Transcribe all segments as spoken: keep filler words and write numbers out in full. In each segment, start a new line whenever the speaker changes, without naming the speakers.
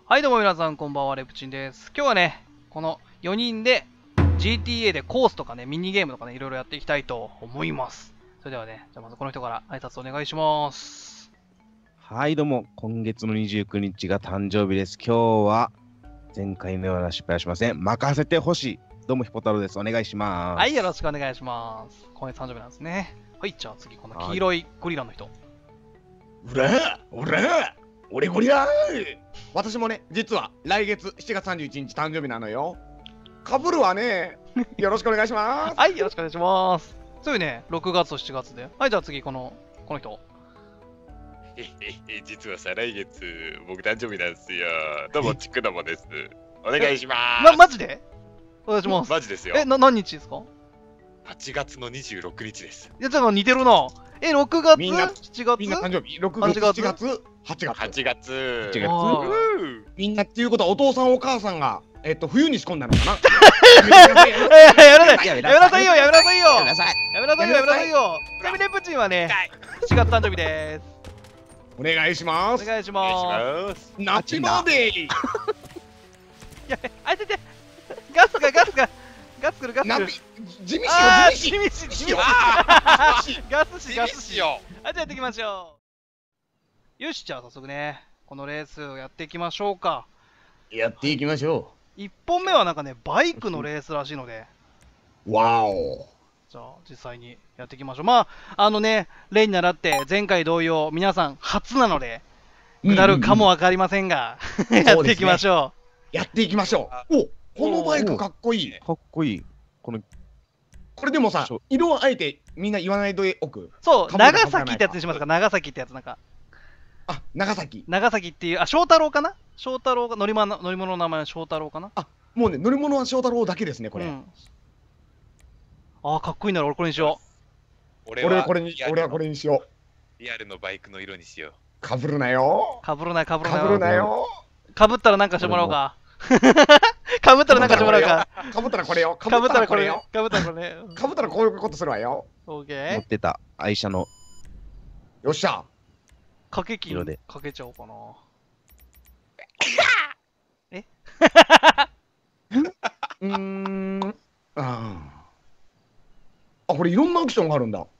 はいどうも皆さんこんばんは、レプチンです。今日はね、このよにんで ジーティーエー でコースとかね、ミニゲームとかね、いろいろやっていきたいと思います。それではね、じゃあまずこの人から挨拶お願いします。
はいどうも、今月のにじゅうくにちが誕生日です。今日は前回のような失敗はしません。任せてほしい。どうもヒポ太郎です。お願いします。
はい、よろしくお願いします。今月誕生日なんですね。はい、じゃあ次、この黄色いゴリラの人。
うらおら俺ゴリラー私もね、実は来月しちがつさんじゅういちにち誕生日なのよ。かぶるわね。よろしくお願いします。
はい、よろしくお願いします。そういうね、ろくがつとしちがつで。はい、じゃあ次、この、この人。
ええ実は再来月、僕誕生日なんですよ。どうも、ちくのもです。お願いします。
ま、マジでお願いします。
マジですよ。
え、な、何日ですか？
はちがつのにじゅうろくにちです。
いや、ちょっと似てるな。え、ろくがつ、
みんな
しちがつ
みんな誕生日、ろくがつ、しちがつ、はちがつ。
はちがつ。
はちがつ
あ
みんなっていうことはお父さんお母さんが、えっと、冬に仕込んだのかな
ーいややめなさい、やめ
やめな
なさいよ、やめなさいよ、
やめなさい。
やめなさいよ、やめなさいよ。ちなみにレプチンはね、しちがつ誕生日です。
お願いします。
お願いし
お願
ま
いします。
ナッチバーデー
す。やべ、あいてて、ガスがガスが、ガスくるガス
ナッ
くる。
地味
あー、
しよ、
地味し、
地味しよ。
ガスし、ガスし。
よ。
はい、じゃあやっていきましょう。よし、じゃあ早速ね、このレースをやっていきましょうか。
やっていきましょ
いっぽんめはなんかね、バイクのレースらしいので、
う。わお。
じゃあ実際にやっていきましょう。まあ、あのね、例に倣って前回同様、皆さん初なので、下るかもわかりませんが、やっていきましょ
やっていきましょう。お、このバイクかっこいいね。
かっこいい。この
これでもさ
そう、
色はあえてみんな言わないでおく。
う。そう、
かぶらない
長崎ってやつにしますか、長崎ってやつなんか。
あ、長崎。
長崎っていう、あ、翔太郎かな翔太郎が乗り物乗り物の名前は翔太郎かな
もうね、乗り物は翔太郎だけですね、これ。
うんあー、かっこいいなら俺これにしよ
俺
俺はこれに
リア、ル
俺はこれにしよう。
リアルのバイクの色にしよう。
かぶるなよ。
う。かぶるな、かぶるな
かぶる
よ。
なよ。
かぶったらなんかしてもらおうか。かぶったらなんかしてもらおうか。
かぶったらこれよ。か
かぶ
ぶっ
ったたらこれ
らこれよ。。
かぶったらこれ。
かぶったらこういうことするわよ。
オーケ
持
ー
っ。てた愛車の
よっしゃ。
掛け金
色で
かけちゃおうかな。
うーん。ああ、これいろんなアクションがあるんだ。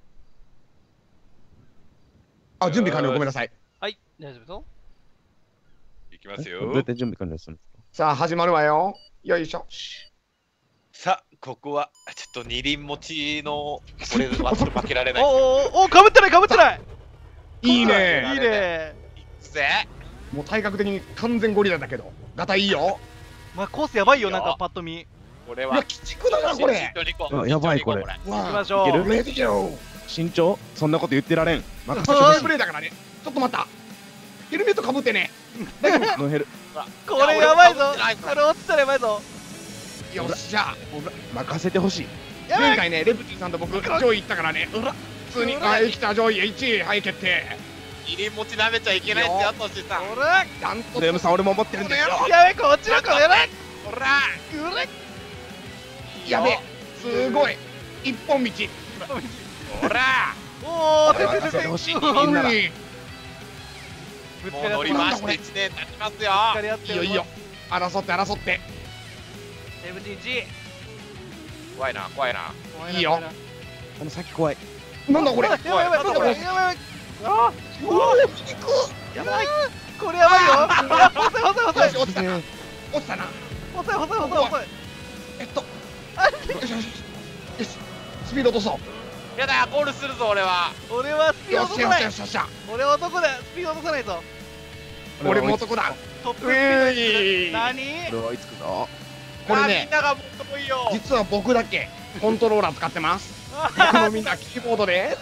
あ、準備完了。ごめんなさい。
はい、大丈夫と
いきます
どうやっ
よ。
て準備完了するんですか？
さあ、始まるわよ。よいしょ。
さあ、ここはちょっと二輪持ちの俺はちょっと負けられない。
おおおかぶってないかぶってない
いい
いい
ね。
ね
ぜ
もう体格的に完全ゴリラだけど。ガタいいよ。
まあコースやばいよ、
いいよ
なんかパッと見。
うわ、
俺は
鬼畜だな、これ。
あやばいこれ
わ
行きましょう。
いける
レディオ。
身長そんなこと言ってられん。任せて
ス
ほしい。
プレーだからね。ちょっと待った。ヘルメットかぶってね。大丈夫
のヘル
これやばいぞ
いや俺も
これ落ちたらやばいぞ
よっしゃ。
任せてほしい。
やばい
前回ね、レプチンさんと僕、上位行ったからね。普通に、あ、来た上位いちい、はい、決定。
二輪持ち舐めちゃいけないってよ、トシさん。
ほら
ダント
レムさん俺も持ってるんですよ。
やべえこっちのこれやばい
ほら
うれ
やべえ。すごい。一本道。
ほら
おおてててて
任せてほしい。
ぶ
みんなが
い
つ
もう乗り
かり合って
回していちねん経ちますよ。
ぶつかり合って
いよいよ。争って争って。
エムティージー
怖いな、怖いな。
いいよ
この先怖い。
なんだこれ。
やばいやばいやばいやばいやばいあ
うわー、
やばいこれやばいよあ細い細い細い
よし、落ちたな。落ちたな。
細い細い細い細い
えっと。よしよしよし。よし。スピード落とそ
やだ、ゴールするぞ、俺は。
俺はスピ
う。
ード
よしよ
落とさない
しよしよっしゃ。
俺は男だスピード落とさないぞ
俺も男だ。
トップスピードにす
うえい
る何
これ追いつくぞ。
これ
あみん
ね、
ながもっといいよ。
実は僕だけコントローラー使ってます。僕のみんなキーボードで。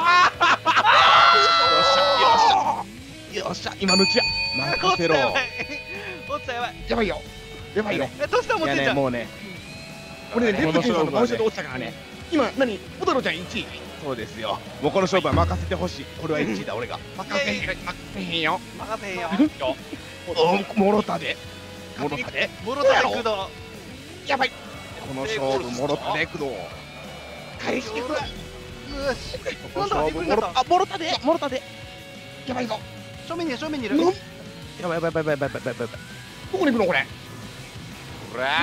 よっしゃ今のうちや。任せろ。
落ちたやばい
やばいよ。やばいよ。
えトシさん持
いや
ってんじゃん
ねもうね
俺ね、レ
この
プチンさんと
勝負はね
マウシで落ちたからね。今、何ポタロちゃんいちい。
そうですよ。もうこの勝負は任せてほしい。俺はいちいだ俺が。
任せへん、任せへんよ。
任せへんよ
おもろたで。もろたで。
モロタで駆動
やばい。
この勝負もろたでくど。
返してくれ。
よし
この
なんだ
勝負もろあもろたでもろたで。
やばいぞ。
正面にいる正面にいる
なん
やばいやばいやばいやばいやばいやばいやばい。
どこに行くのこれ。
ほら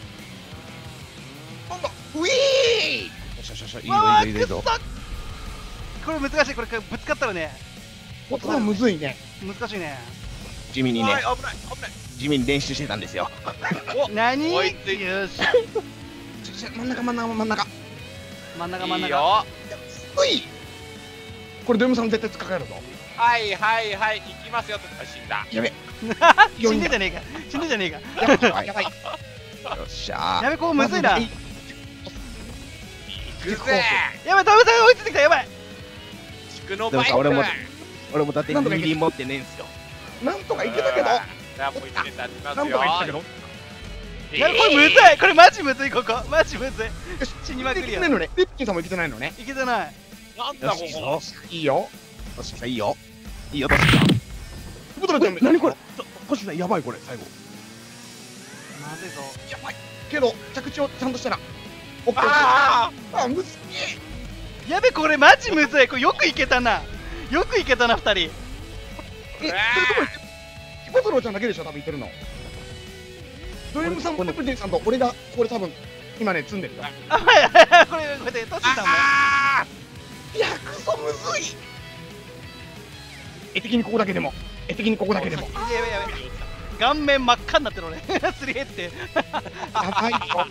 なんだ。ウィー。
よしよしよし、いいぞ
わあ
いいぞいいぞ。
くっそこれ難しい。これぶつかったらね
ここはむずいね。
難しいね。
地味にね
おい、危ない危ない。
地味に練習してたんですよ。
何
追いつい
よし
ちょちょ真ん中真ん中真ん中。
真ん中真ん中。
いいよ。
うい。これド M さん絶対突っかかるぞ。
はいはいはい、行きますよ。あ、死んだ。
やべ。
死んでんじゃねえか死んでんじゃねえか。
やばいやばい。
よっしゃ
やべ、ここむずいな。
行くぜ。
やばい、ダメだよ、追いついてきた。やばい。
地区のバイク。
俺も俺もだって二輪持ってねえんすよ。
なんとかいけたけど。
ラポイント立ちます
なんとかいけたけど。
やばい、これむずい。これマジむずい。ここマジむずい。死にまくりや。
いけてないのね。リッキーさんもいけてないのね。
いけてない。
なんだこ
よしいい
こ。
ぞ。
いいよ。
よしいいよ。いいよ、トシさん。
ブトラちゃん、
何これ。トシさんやばいこれ最後。
まずいぞ。
やばい。けど着地をちゃんとしたら。オッケー。
あ
あ、むずい。
やべ、これマジむずい。これよくいけたな。よくいけたな、二人。
え、それともヒポトロちゃんだけでしょ、多分いけるの。ド M さん、プレゼンさんと俺がこれ多分今ね積んでるよ。
あ、はいはいはい。これ、これで、トシさんも。
あ
いや、クソむずい。絵的にここだけでも。絵的にここだけでも。
やべやべやべ。顔面真っ赤になってる俺。すり減って。や
やばいよ。
ばいやばい。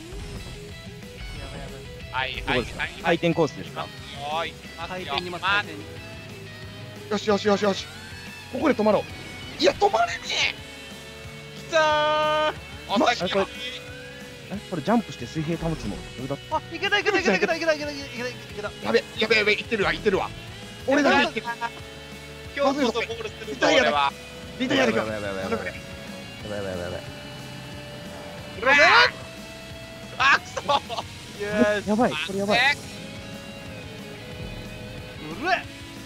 はいはいはい
回転コースですか。
おい。
回転にます、
ま
回転に。
よしよしよしよし。ここで止まろう。いや、止まれね
きたー。お
ま
先
これえこれジャンプして水平保つのそれだ。
あ、いけたいけたいけたいけたいけたいけたいけたいけた。
え。やべ、やべやべ、いってるわ、いってるわ。俺だけいってる。
今日こそゴールするぞ俺は。
リタイアできた。
やばいやばいやばいやばいやばいやばいやばい。
うわあくそ。
よし。
やばいこれやばい。
うるえ。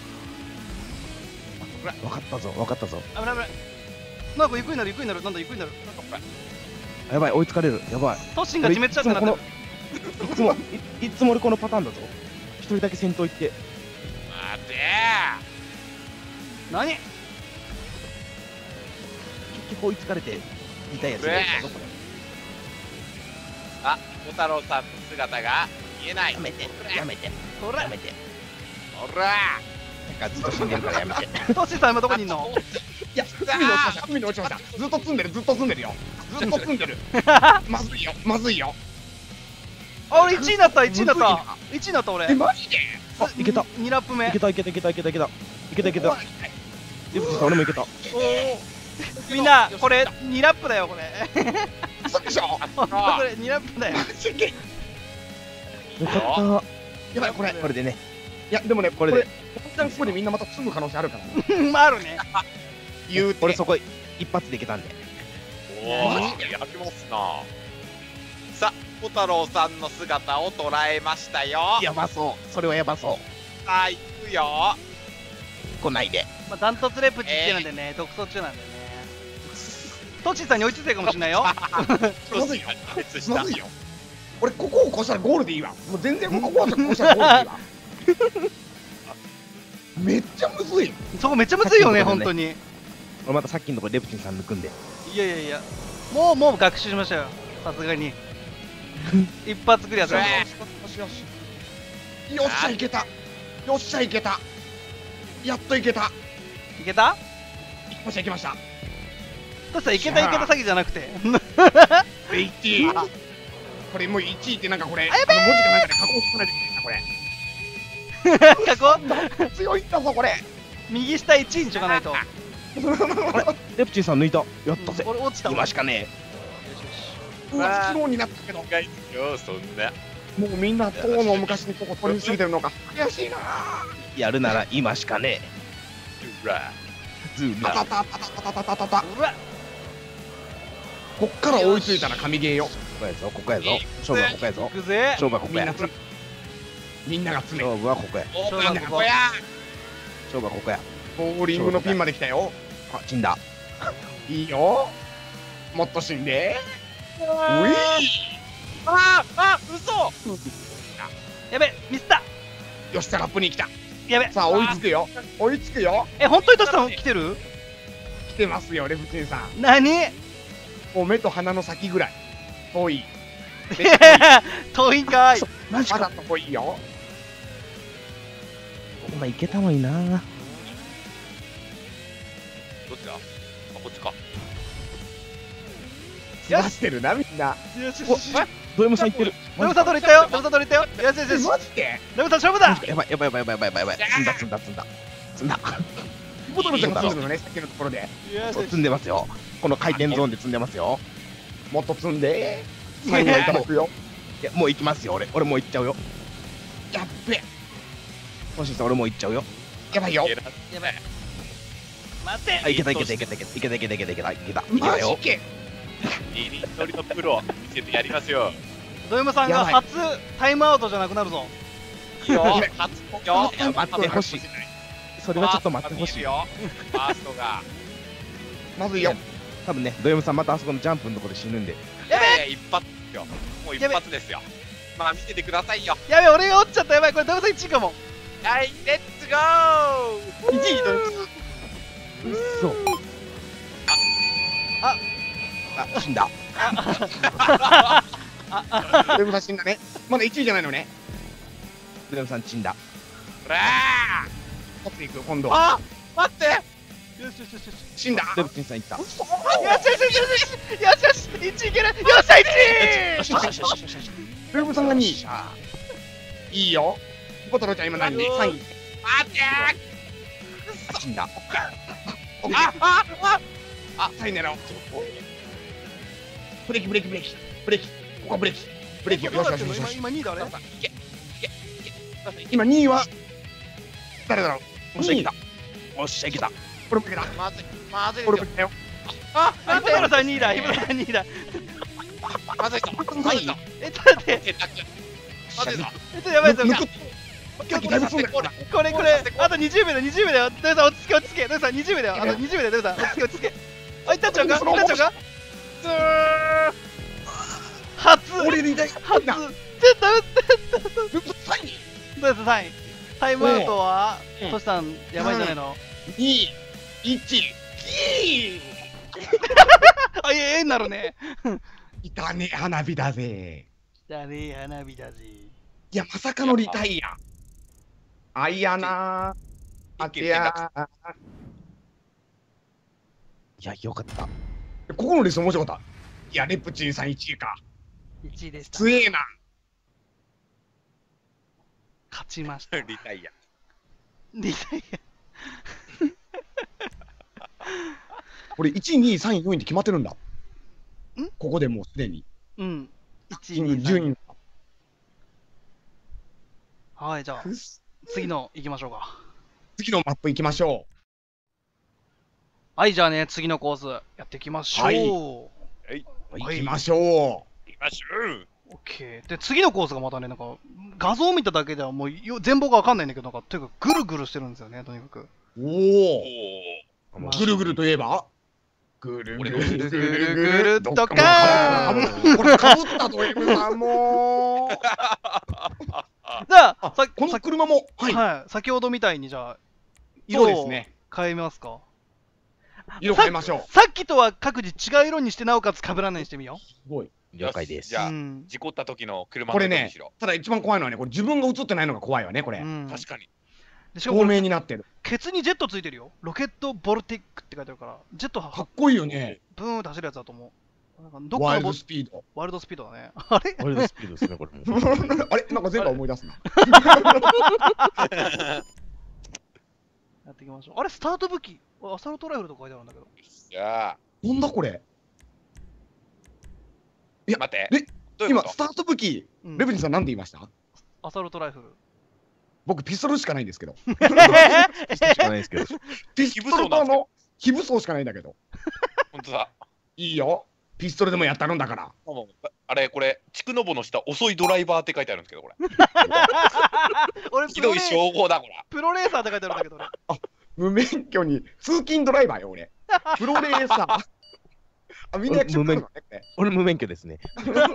わかったぞわかったぞ。
危ない危ない。なんかゆっくりになるゆっくりになる。なんだゆっくりになる。
やばい追いつかれるやばい。
トッシンが自滅しちゃってなってる。
いつもいいつも俺このパターンだぞ。一人だけ先頭行って。
待て
何？
結局追いつかれてリタイアするやつだぞこれ。
あ、小太郎さんの姿が見えない。
やめてやめて
これ
やめて。
ほら
なんかずっと死んでるからやめて。
トッシンさん今どこにいんの？
いや、海に落ちました。海に落ちました。ずっと積んでる、ずっと積んでるよ。ずっと積んでる。まずいよ、まずいよ。
あ、俺いちいになったいちいになったいちいになった俺。
え、マジで？
あいけた
にラップ目。
いけたいけたいけたいけたいけたいけたいけた。デブチさん俺もいけた。
おお。みんなこれにラップだよこれ。
嘘でしょ？
ほんとこれにラップだよ。
マジで？
よかった。
やばい、これ。
これでね。
いや、でもね、
これで
一旦ここでみんなまた積む可能性あるからね。
まああるね。
言うて。
俺そこ一発でいけたんで。
おお、やりますな。さあ、小太郎さんの姿を捉えましたよ。
やばそうそれはやばそう。
さあ、行くよ。
来ないで。
まあダントツレプチってなんでね、独走中なんでね。トッシンさんに追いついてるかもしれないよ。
まずいよ。
別した
まずいよ。俺、ここを越したらゴールでいいわ。もう全然ここを越したらゴールでいいわ。めっちゃむずい。
そこめっちゃむずいよね、本当に。
俺またさっきのとこレプチンさん抜くんで。
いやいやいや、もうもう学習しましたよ、さすがに。一発クリアする
よしよし。よっしゃ、いけた。よっしゃ、いけた。やっといけた。
いけた？
いきました、いきました。
トシさんいけたいけた詐欺じゃなくて。
いちい。これもういちいってなんかこれ、あの文字かなんかで加工してないといけないな、これ。
過去
強いんだぞ、これ。
右下いちいにしとかないと。
レプチンさん抜いた。やったぜ。
俺落ちたわ。
今しかね
うわ、スローになったけど。
意外ですよ、そんな。
もうみんな、とうの昔にここ取り過ぎてるのか。悔しいな。
え。やるなら今しかね
うら。
え。ズー
た
ラ。
たたたたたたたたた。
うわ
こっから追いついたら神ゲーよ。
ここやぞここやぞ。勝負はここやぞ
行。くぜ。
勝負はここや。
みんなつみんなが詰め。
勝負はここや。
オープンここや。
勝負はここや。
ボーリングのピンまで来たよ。
あ死んだ。
いいよ。もっと死んで。うい
あーあ、嘘。
やべ、ミスった。
よし、さラップに来た。
やべ。
さあ、追いつくよ。追いつくよ。
え、本当にトシさん来てる？
来てますよ、レプチンさん。
何
もう目と鼻の先ぐらい。遠い。
遠いんかい。
マジか。
まだ遠いよ。
今いけたのにな。
どっちだ？あ、こっちか。
詰まってるな、みんな。
よしよしよし。
ド M さんいってる。
レムさん取れたよ。レムさん取れたよ。よしよしよし。
マジで
レムさん勝負だ。
やばいやばいやばいやばいやばいやばい。積んだ積んだ積んだ。積んだ。
ボトルちゃんが積んでるのね、さっきのところで。
よしよし
積んでますよ。この回転ゾーンで積んでますよ。
もっと積んで。最後いただくよ。
いやもう行きますよ俺。俺もう行っちゃうよ。
やっべ。
もしさん俺もう行っちゃうよ。
やばいよ。
やばい。
待って。
あいけたいけたいけたいけたいけたいけたいけたいけたいけたいけた
マ
よ。
ジけ。
二人乗りのプロ見せてやりますよ。
ド M さん
やばい
が初タイムアウトじゃなくなるぞ。
いいよ。初よ。
いや待ってほしい。それはちょっと待ってほしい。
よ。ファーストが。
まずいよ。
多分ねド M さんまたあそこのジャンプのところで死ぬんで。
いやいや一発ですよ。もう一発ですよ。まあ見ててくださいよ。
やべ、俺が落ちちゃった。やばい、これド M さんいちいかも。
はい、レッツゴー。
いちいと。
うっそ。
あ
あ死んだ。
レムさん死んだね。まだいちいじゃないのね。
ド M さん死んだ。
ほら
勝っていくよ、今度は。
あ、待って。
よしよしよしよし。
死んだ。
ド M さんいった。
よしよしよしよしよしよしよしいちいける。よっしゃいち
レムさんがにい。
しゃ
いいよ。ボトルちゃん今何でさんい。
待って
あ死んだ。
ー。あ、あ、あ、
あ、さんい狙おう。ブレーキブレーキブレーキ。ブレーキ。ここはブレーキ。ブレーキよ。よしよしよしよし。
今にいだあれ。
いけ、いけ、いけ。
今にいは誰だろう。
おっしゃいけた。おっしゃいけた。
これもいけた。
まずい、まずいですよ。
これもいけたよ。
あ、
あ、
なんで
今のさんにいだ。今のさんにいだ。
まずいぞ。まずいぞ。
え、ちょっと待って。
転落。まずいぞ。
えっとやばいぞ。
抜くさっきだいぶ積んだから。
これこれあとにじゅうびょうだにじゅうびょうだよ。ドゥさん落ち着け落ち着け。ドゥさんにじゅうびょうだよ。あとにじゅうびょうだよ。ドゥさん落ち着け落ち着け。あ、いったんちゃうか。いったんちゃうか。
ずー。
初
俺にだい
初ちょっと打って
さんい。
どうですさんいタイムアウトは
うん
トシさんやばいんじゃないの。
にいちキ
あ、いええになるね。
ーいたね花火だぜ。
だね花火だぜ。
いやまさかのリタイア。あいやなー。あけやー。
いやよかった。
ここのレース面白かった。いやレプチンさんいちいか。
いちいでした。
強えな。
勝ちました。
リタイア。
リタイ
これいちいにいさんいよんいって決まってるんだ。
ん
ここでもうすでに。
ア。うん。いちい
キング
に
順位。
はい、じゃあ次の行きましょうか。
次のマップ行きましょ
はい、じゃあね、次のコースやっていきましょう。
はい
オ
う。行きましょ
行きましょう。
ッケー。で、次のコースがまたね、なんか、画像を見ただけではもうよ全貌がわかんないんだけど、なんか、というか、ぐるぐるしてるんですよね、とにかく。
う。お
お
お。
まあ
ぐるぐるといえばぐるぐるぐるぐるぐる
どっかーん
これかぶったと M さんも。
じゃあ、
あ
さ
この車も。
は、
はいい。
はい、先ほどみたいに、じゃあ、
そう
色を
ですね。
変えますか。
色変えましょう。
さっきとは各自違う色にして、なおかつ被らないようにしてみよ
すごい。
了解です。
う。
じゃあ
うん。
事故った時の車
これね
の色にしろ。
ただ一番怖いのはね、これ自分が映ってないのが怖いわね、これ。
うん、
確かに。
透
でしかもこれ
明になってる。
ケツにジェットついてるよ。ロケットボルティックって書いてあるから、ジェットは
かっこいいよね。
ブーンって走るやつだと思う。なんかどっ
ワイルド
かのボ
スピード。
ワイルドスピードだね。あれ
ワイルドスピードですねこれも。
あれなんか前回思い出すな。
やっていきましょう。あれスタート武器アサルトライフルとか書いてあるんだけど。
じゃあ、
なんだこれいや
待って。
え今、
どういうこと
スタート武器、
うん
レブニさんなんで言いました
アサルトライフル。
僕、ピストルしかないんですけど。
しかないですけど。
ピストルとあの、非武装しかないんだけど。
本当だ。
いいよ。ピストルでもやったるんだから。
もうあれ、これ、筑のぼの下、遅いドライバーって書いてあるんですけど、これ。
俺プロレ
ひどい称号だ、これ。
プロレーサーって書いてあるんだけど俺。
無免許に、通勤ドライバーよ、俺。プロレーサー。あ、みんな役職あるのね、これ。
俺無免許ですね。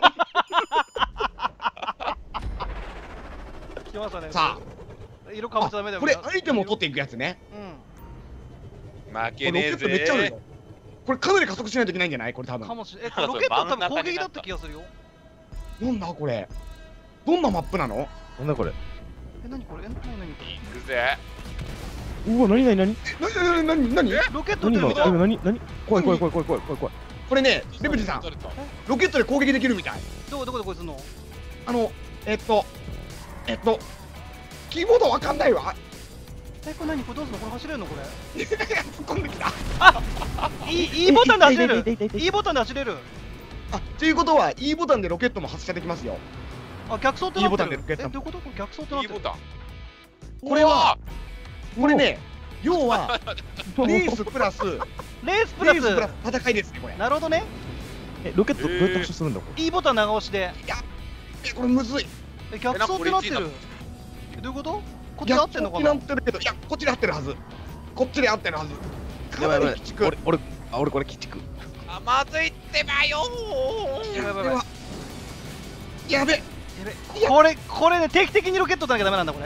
来ましたね。
さ
あ、色かぶっちゃダメだよ。
これ、アイテムを取っていくやつね。
うん。
こ
負けねえ
れロケットめっちゃある
ぜ
よ。。 これかなり加速しないといけないんじゃない？これ多分。
かもしれない。え、これロケットは多分攻撃だった気がするよ。
なんだこれ。どんなマップなの？
なんだこれ。
え、なにこれ？え、なになに？
行くぜ。
うわ、なになになに
なになになになに？
ロケット撃ってる
何今、
みたい。
なになに怖い怖い怖い怖い怖い怖い怖い。
これね、レブジさん、ロケットで攻撃できるみたい。
どこどこでこいつの？
あの、えっと、えっと、キーボードわかんないわ。
え、これ何？これどうすんの？これ走れるのこれ？
突っ込んできた。
いい、いボタンで走れる。
痛い痛い痛い痛い痛い
いボタンで走れる。
あ、っていうことは E ボタンでロケットも発射できますよ。
あ、逆走ってなってる。
いいボタンでロケット
え、どういうこと？これ逆走ってなっ
E
てる。
ボタン。
これは、これね、要は、
もう
レースプラス、レ
レースプラ
ースプラ
ス。
ス戦いですね、これ。
なるほどね。
え、ロケットどうやって発射するんだこれ。
いいボタン長押しで。
え、これむずい。
え、逆走ってなってる。え、どういうこと？こっちで合ってんのか
逆
な？
になってるけど、いや、こっちで合ってるはず。こっちで合ってるはず。かな
やばいやばい
り鬼畜。
俺、俺、あ、俺これ鬼畜。
あ、まずいってばよー。
やばいやばいやばい。
やべ。
やべこれ、これね、定期的にロケット打たなきゃダメなんだ、これ。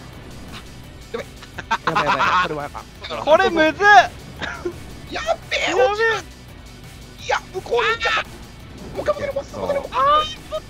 やばいやばいやばい、これはやばい。
これむずっ。
やべえ。
やべ
いや、向こうに行っちゃった。もう一回もう一回もう一回もあ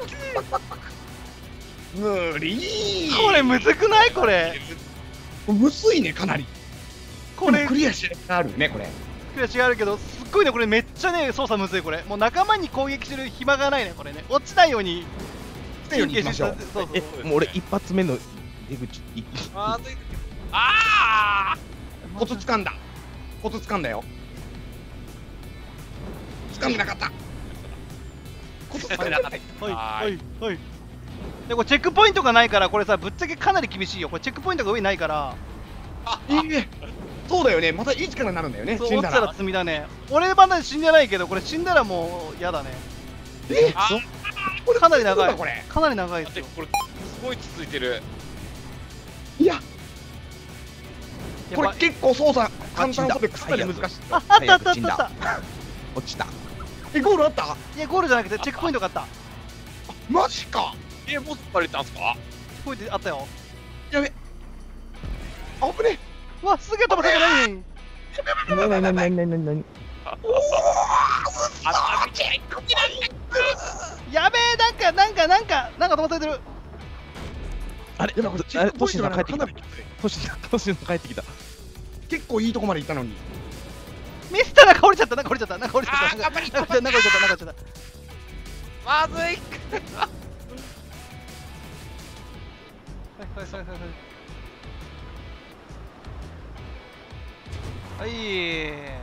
ー無理。
これむずくない？これ。
むずいね、かなり。
これ
クリアしてあるね、これ。
クリア違うけど、すっごいね、これめっちゃね、操作むずい、これ。もう仲間に攻撃する暇がないね、これね。落ちないように。
来たように行きましょう。
そうそう
え、もう俺一発目の出口、い
まずい。あ
コツ掴んだ。コツ掴んだよ。掴んでなかった。コツ掴んでなかった。
はい、
は
はいい、はい。で、これチェックポイントがないから、これさ、ぶっちゃけかなり厳しいよ。これチェックポイントが上にないから、
いいね。そうだよね。またいい力になるんだよね。
そう
死んだら。
落ちたら積みだね。俺まだ死んでないけど、これ死んだらもう嫌だね。
え、
あ。
これ
かなり長い。
これ。
かなり長いですよ。
待って、これすごい続いてる。
いや、これ
やばい。
結構操作簡単そうでかなり難しい。
あ、あったあったあったあった。
落ちた。
え、ゴールあった？
いや、ゴールじゃなくてチェックポイントがあった。
マジか。
え、もう突っ張れたんすか？
チェックポイントあったよ。
やべ。あぶね。
うわ、すげえ飛ばされない。
なになになになになに。
あったみたい。
やべえ、なんか、なんか、なんか、なんか飛ばされてる。
あれ、
いや、これチェ
あれ、
ックポイント
トシさ
がかなり
ん帰ってきた。トシさん、トシさん帰ってきた。
結構いいとこまで行ったのに。
ミスターなんか降りちゃった、なんか降りちゃった、なんか降りちゃった。
あー頑張れ
なんか降りちゃった、なんか降りちゃった、なんか降りちゃった。
まずい。
はいはいはいはいはい。はい。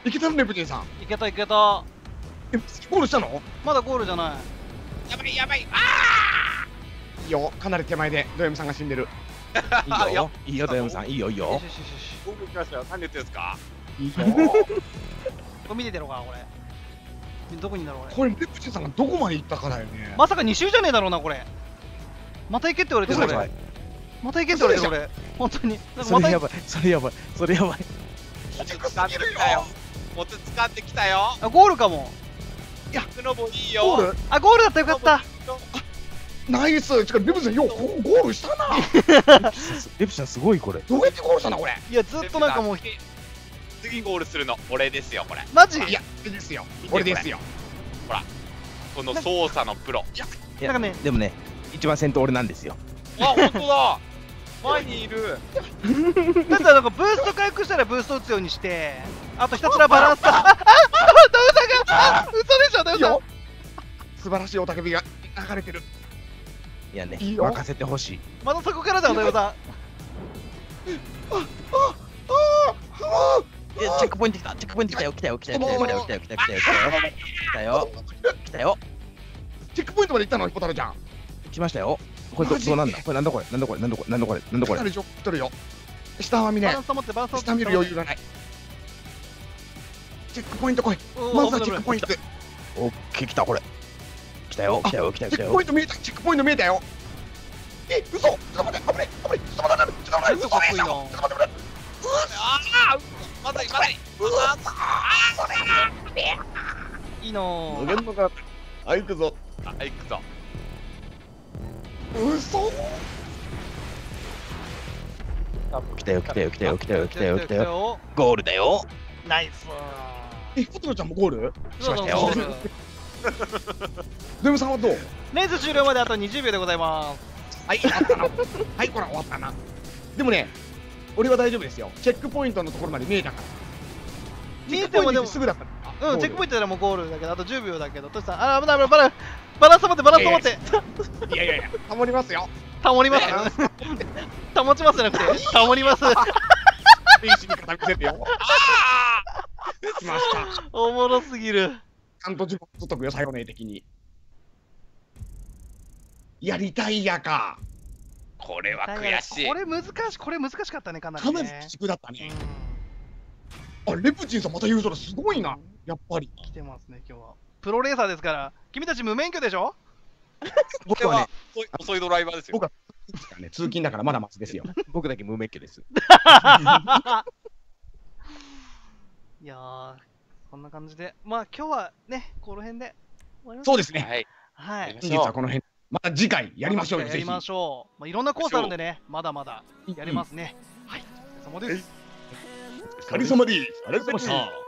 いけたのね、ブジンさん。
いけたいけた。
え、ゴールしたの？
まだゴールじゃない。
やばいやばい。あ
いいよ、かなり手前でドヤムさんが死んでる。
いいよ、いいよ、ドヤムさん、いいよ、いいよ
よし。よしよしよし。
ー。僕来ましたよ。何言ってんですか？
いいよ。
これ見ててろか、これ。どこにいんだろう、俺。
これ、レプチンさんがどこまで行ったかだよね。
まさかに周じゃねえだろうな、これ。また行けって言われてる、
嘘でしょ
俺。また行けって言われてる、俺。本当に。なんかまた
それやばい、それやばい、それやばい。
掴んできたよ。モツ掴んできたよ。
あ、ゴールかも。
行くのもいいよ。
ゴール
あ、ゴールだった、よかった。
ナイス。ちょ、レプチンさん、よう、ここゴールしたな。
レプシャンすごいこれ。
どうやってゴールしたのこれ。
いや、ずっとなんかもう、
次ゴールするの俺ですよ、これ。
マジ
いや、いいですよ。俺ですよ。
この操作のプロ。
いや
なんかね
でもね、一番先頭俺なんですよ。
あ、本当だ。前にいる。
だったらなんかブースト回復したらブースト打つようにして、あとひたすらバランス。あ、あ、あ、ダウさんが、あ、嘘でしょ、ダウさん
いいよ。。素晴らしい雄たけびが流れてる。
いやね
いい、よ
任せてほしい。
またそこからだよ、ダウさん。
あああ
いや、チェックポイント来た、チェックポイント来たよ、来たよ、来たよ、来たよ、来たよ、来たよ、来たよ、来たよ、来たよ、来たよ、
チェックポイントまで行ったのヒポタルちゃん。
来ましたよ。これど、
マジ
どうなんだ、これなんだこれ、なんだこれ、なんだこれ、なんだこれ、なんだこれ。
かなり上来てるよ。下は見ね
バラン。ス保って、バランス保って。
下見る余裕がない。チェックポイント来い。
おー
まずはチェックポイント。
オッケー、来た、これ。来たよ、来たよ、来たよ、来たよ
チェックポ。イント見えた。チェックポイント見えたよ。え、嘘。ちょっと待って、危ない、危ない。ちょっと待って、ちょっと待って、嘘
かっこいいな
ちょっと待って、待って。
ああ、まずいまずい。
いいの
無限のか。あ、行くぞ。
あ、行くぞ。
嘘。
来たよ、来たよ、来たよ、来たよ、来たよ、来たよ。
よ。
ゴールだよ。
ナイス。
え、フォトロちゃんもゴールし
そう
ましたよ。
そうそう。
ド M さんはどう？
レース終了まであとにじゅうびょうでございます。
はい、終わったな。はい、こら終わったな。でもね、俺は大丈夫ですよ。チェックポイントのところまで見えたから。
見えてもでも
すぐだった。
うん、チェックポイン
ン
トでもゴールだけど、あとじゅうびょうだけど、トシさん、あ、危ない危ない、バランス、バランス保って、バランス保って、
ト。いやいやいや、保りますよ。
保ります。保ちますじゃなくて、保ります。
練習に傾けてよ。来ました。
おもろすぎる。
ちゃんと自分取っとくよ、最後の絵的に。やりたいやか。
これは悔しい
こ。れ難しい、これ難しかったね、かなり
かなり
ね。
鬼畜だったね。
う
あ、レプチンさんまた言うそれすごいな。やっぱり。
ん、来てますね、今日は。プロレーサーですから、君たち無免許でしょ？
僕はね、
遅い遅いドライバーですよ。
僕はね、通勤だからまだマシですよ。
僕だけ無免許です。
いやー、こんな感じで、まあ今日はね、この辺で終わります。
そうですね。
はい。
はい。
本日はこの辺。また次回やりましょうよ、ぜひ。
やりましょう。まあ、いろんなコースあるんでね、まだまだやりますね。はい、お疲れ様です。
お疲れ様です。ありがとうございました。